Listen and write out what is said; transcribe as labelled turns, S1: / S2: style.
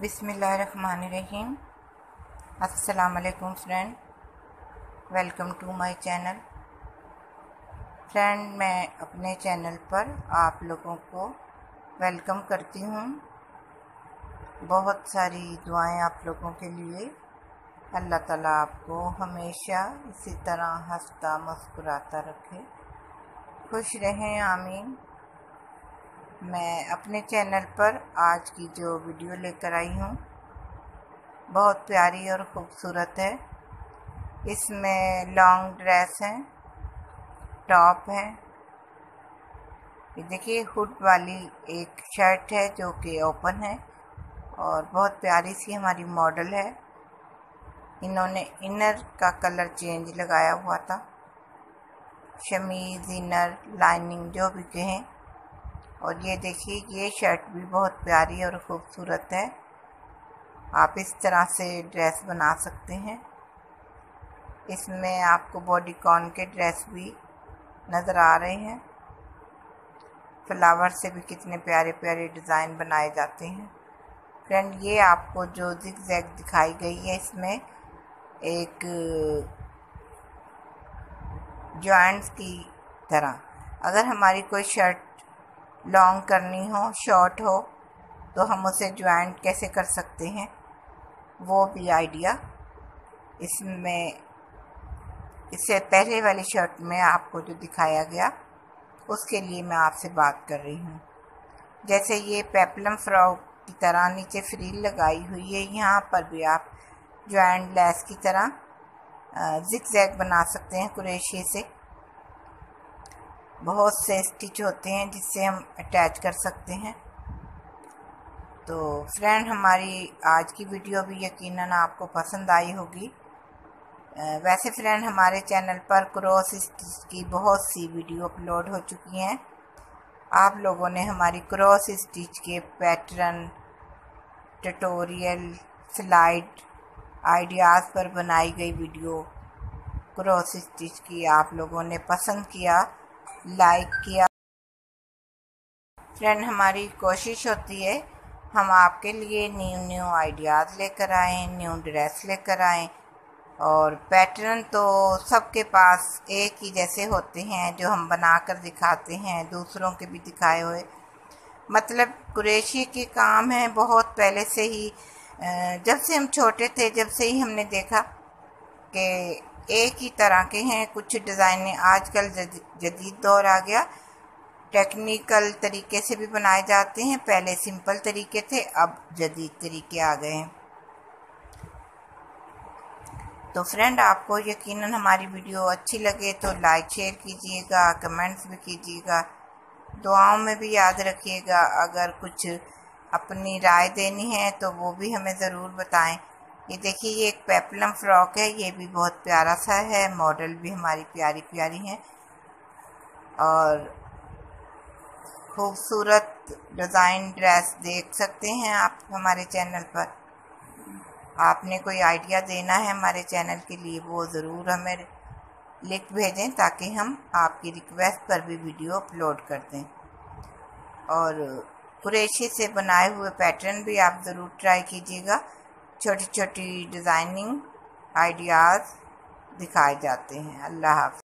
S1: बिस्मिल्लाहिर्रहमानिर्रहीम। अस्सलाम वालेकुम friend, welcome to my channel. Friend, मैं अपने चैनल पर आप लोगों को वेलकम करती हूँ। बहुत सारी दुआएं आप लोगों के लिए। अल्लाह ताला आपको हमेशा इसी तरह हंसता मुस्कुराता रखे, खुश रहें, आमीन। मैं अपने चैनल पर आज की जो वीडियो लेकर आई हूँ बहुत प्यारी और ख़ूबसूरत है। इसमें लॉन्ग ड्रेस है, टॉप है। ये देखिए, हुड वाली एक शर्ट है जो कि ओपन है और बहुत प्यारी सी हमारी मॉडल है। इन्होंने इनर का कलर चेंज लगाया हुआ था, शमीज़, इनर, लाइनिंग जो भी कहें। और ये देखिए, ये शर्ट भी बहुत प्यारी और ख़ूबसूरत है। आप इस तरह से ड्रेस बना सकते हैं। इसमें आपको बॉडीकॉन के ड्रेस भी नज़र आ रहे हैं। फ्लावर से भी कितने प्यारे प्यारे डिज़ाइन बनाए जाते हैं। फ्रेंड, ये आपको जो जिग-जैग दिखाई गई है, इसमें एक जॉइंट्स की तरह, अगर हमारी कोई शर्ट लॉन्ग करनी हो, शॉर्ट हो, तो हम उसे ज्वाइंट कैसे कर सकते हैं, वो भी आइडिया इसमें, इससे पहले वाली शर्ट में आपको जो दिखाया गया उसके लिए मैं आपसे बात कर रही हूँ। जैसे ये पेप्लम फ्रॉक की तरह नीचे फ्रिल लगाई हुई है, यहाँ पर भी आप ज्वाइंट लेस की तरह जिग-जैग बना सकते हैं कुरेशी से। बहुत से स्टिच होते हैं जिससे हम अटैच कर सकते हैं। तो फ्रेंड, हमारी आज की वीडियो भी यकीनन आपको पसंद आई होगी। वैसे फ्रेंड, हमारे चैनल पर क्रॉस स्टिच की बहुत सी वीडियो अपलोड हो चुकी हैं। आप लोगों ने हमारी क्रॉस स्टिच के पैटर्न, ट्यूटोरियल, स्लाइड, आइडियाज़ पर बनाई गई वीडियो क्रॉस स्टिच की आप लोगों ने पसंद किया, लाइक किया। फ्रेंड, हमारी कोशिश होती है हम आपके लिए न्यू आइडियाज़ लेकर आएँ, न्यू ड्रेस लेकर आएँ। और पैटर्न तो सबके पास एक ही जैसे होते हैं जो हम बनाकर दिखाते हैं, दूसरों के भी दिखाए हुए। मतलब कुरैशी के काम है बहुत पहले से ही, जब से हम छोटे थे जब से ही हमने देखा कि एक ही तरह के हैं। कुछ डिज़ाइनें आजकल जदीद दौर आ गया, टेक्निकल तरीके से भी बनाए जाते हैं। पहले सिंपल तरीके थे, अब जदीद तरीके आ गए हैं। तो फ्रेंड, आपको यकीनन हमारी वीडियो अच्छी लगे तो लाइक शेयर कीजिएगा, कमेंट्स भी कीजिएगा, दुआओं में भी याद रखिएगा। अगर कुछ अपनी राय देनी है तो वो भी हमें ज़रूर बताएं। ये देखिए, ये एक पेप्लम फ्रॉक है, ये भी बहुत प्यारा सा है। मॉडल भी हमारी प्यारी प्यारी हैं और खूबसूरत डिज़ाइन ड्रेस देख सकते हैं आप हमारे चैनल पर। आपने कोई आइडिया देना है हमारे चैनल के लिए, वो ज़रूर हमें लिख भेजें ताकि हम आपकी रिक्वेस्ट पर भी वीडियो अपलोड कर दें। और कुरैशी से बनाए हुए पैटर्न भी आप ज़रूर ट्राई कीजिएगा। छोटी छोटी डिज़ाइनिंग आइडियाज़ दिखाए जाते हैं। अल्लाह हाफ़िज़।